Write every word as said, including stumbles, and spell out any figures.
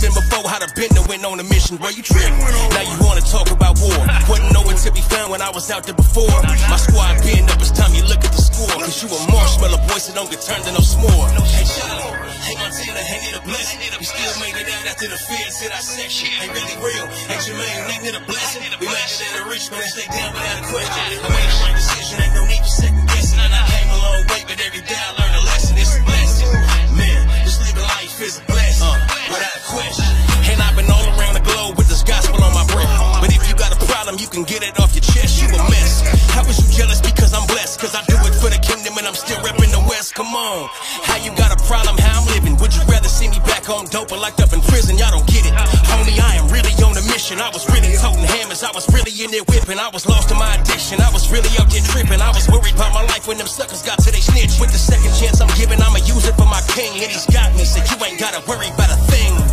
been before, how the bender went on a mission. Boy, you trippin'. Now you wanna talk about war. Wasn't nowhere to be found when I was out there before. My squad being up, it's time you look at the score. Cause you a marshmallow boy, so don't get turned to no s'more. Hey, Charlie, hey, Montana, ain't it a blessing? We still made it out after the feds hit our section. Ain't really real, ain't Jermaine, ain't it a blessing? We landed at a rich man, stay down without a question. I made the right decision, ain't no need for second guessing. I came a long way, but every day I learned a lesson. It's a blessing. Man, just living life is a blessing, uh, without a question. And I've been all around the globe with this gospel on my breath. But if you got a problem, you can get it off your chest. You a mess. How was you jealous? Because I'm blessed. Cause I do it for the kingdom and I'm still repping the West. Come on. How you got a problem? How I'm living? Would you rather see me back on dope or locked up in prison? Y'all don't get it. Homie, I am really on a mission. I was really toting hammers. I was really in there whipping. I was lost to my addiction. I was really out there tripping. I was worried about my life when them suckers got to they snitch. With the second chance I'm giving, I'ma use it for my king. And he's got me. So you ain't gotta worry about a thing.